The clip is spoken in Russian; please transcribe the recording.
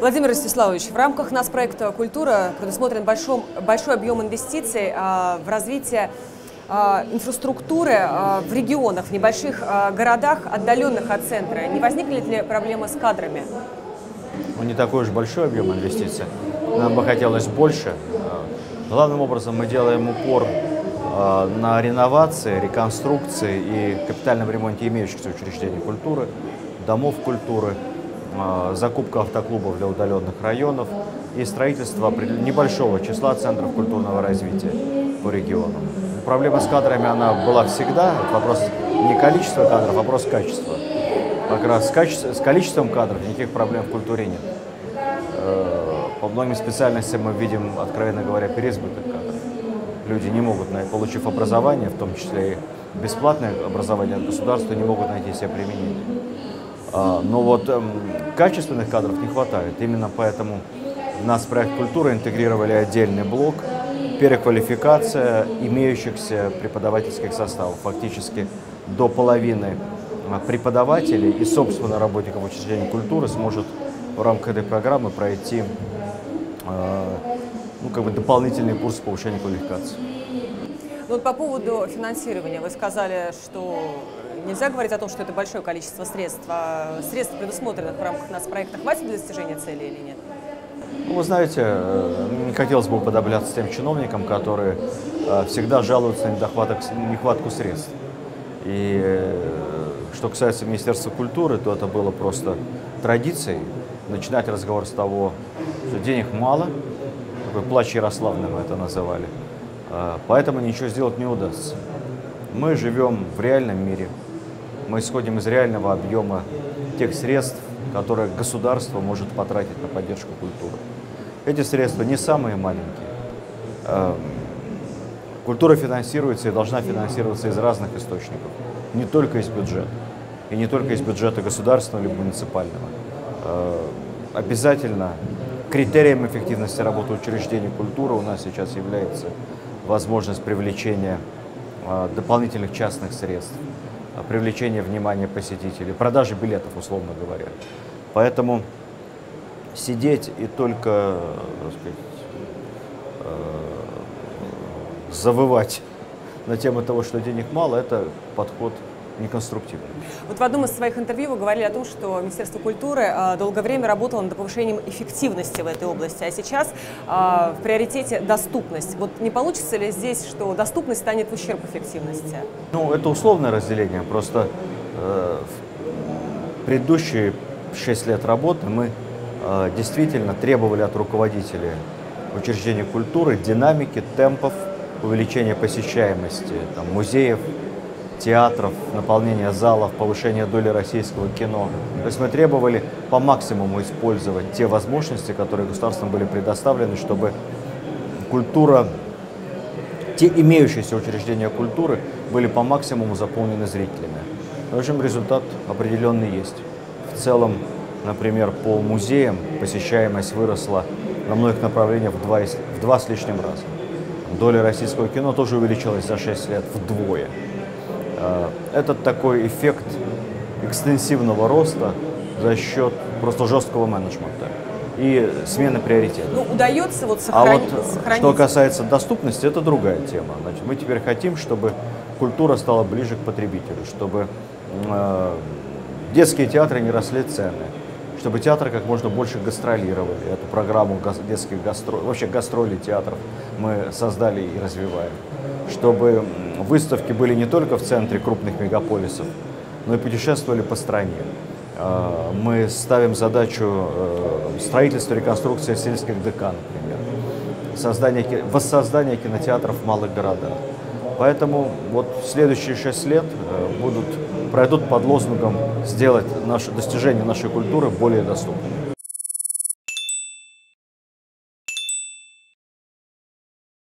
Владимир Ростиславович, в рамках нацпроекта «Культура» предусмотрен большой объем инвестиций в развитие инфраструктуры в регионах, в небольших городах, отдаленных от центра. Не возникнет ли проблемы с кадрами? Ну, не такой уж большой объем инвестиций. Нам бы хотелось больше. Главным образом мы делаем упор на реновации, реконструкции и капитальном ремонте имеющихся учреждений культуры, домов культуры, закупка автоклубов для удаленных районов и строительство небольшого числа центров культурного развития по регионам. Проблема с кадрами, она была всегда. Это вопрос не количества кадров, а вопрос качества. Как раз с количеством кадров никаких проблем в культуре нет. По многим специальностям мы видим, откровенно говоря, переизбыток кадров. Люди не могут, получив образование, в том числе и бесплатное образование от государства, не могут найти себе применение. Но вот качественных кадров не хватает. Именно поэтому в нацпроект «Культура» интегрировали отдельный блок переквалификация имеющихся преподавательских составов. Фактически до половины преподавателей и, собственно, работников учреждений культуры сможет в рамках этой программы пройти дополнительный курс повышения квалификации. Вот по поводу финансирования вы сказали, что нельзя говорить о том, что это большое количество средств. Средств, предусмотренных в рамках нацпроекта, хватит для достижения цели или нет? Ну, вы знаете, не хотелось бы уподобляться тем чиновникам, которые всегда жалуются на нехватку средств. И что касается Министерства культуры, то это было просто традицией начинать разговор с того, что денег мало, такой плач Ярославны мы это называли, поэтому ничего сделать не удастся. Мы живем в реальном мире, мы исходим из реального объема тех средств, которые государство может потратить на поддержку культуры. Эти средства не самые маленькие. Культура финансируется и должна финансироваться из разных источников, не только из бюджета, и не только из бюджета государственного или муниципального. Обязательно критерием эффективности работы учреждений культуры у нас сейчас является возможность привлечения дополнительных частных средств, привлечения внимания посетителей, продажи билетов, условно говоря. Поэтому сидеть и только, так сказать, завывать на тему того, что денег мало, это подход неконструктивный. Вот в одном из своих интервью вы говорили о том, что Министерство культуры долгое время работало над повышением эффективности в этой области, а сейчас в приоритете доступность. Вот не получится ли здесь, что доступность станет в ущерб эффективности? Ну, это условное разделение. Просто в предыдущие 6 лет работы мы действительно требовали от руководителей учреждений культуры динамики, темпов, увеличения посещаемости музеев, театров, наполнения залов, повышения доли российского кино. То есть мы требовали по максимуму использовать те возможности, которые государством были предоставлены, чтобы культура, те имеющиеся учреждения культуры были по максимуму заполнены зрителями. В общем, результат определенный есть. В целом, например, по музеям посещаемость выросла на многих направлениях в два с лишним раза. Доля российского кино тоже увеличилась за 6 лет вдвое. Это такой эффект экстенсивного роста за счет просто жесткого менеджмента и смены приоритетов. Ну, удается сохранить. Что касается доступности, это другая тема. Значит, мы теперь хотим, чтобы культура стала ближе к потребителю, чтобы детские театры не росли цены, чтобы театры как можно больше гастролировали. Эту программу детских гастролей, вообще гастроли театров мы создали и развиваем. Чтобы выставки были не только в центре крупных мегаполисов, но и путешествовали по стране. Мы ставим задачу строительства, реконструкции сельских ДК, например, воссоздание кинотеатров в малых городах. Поэтому вот следующие 6 лет пройдут под лозунгом сделать достижения нашей культуры более доступными.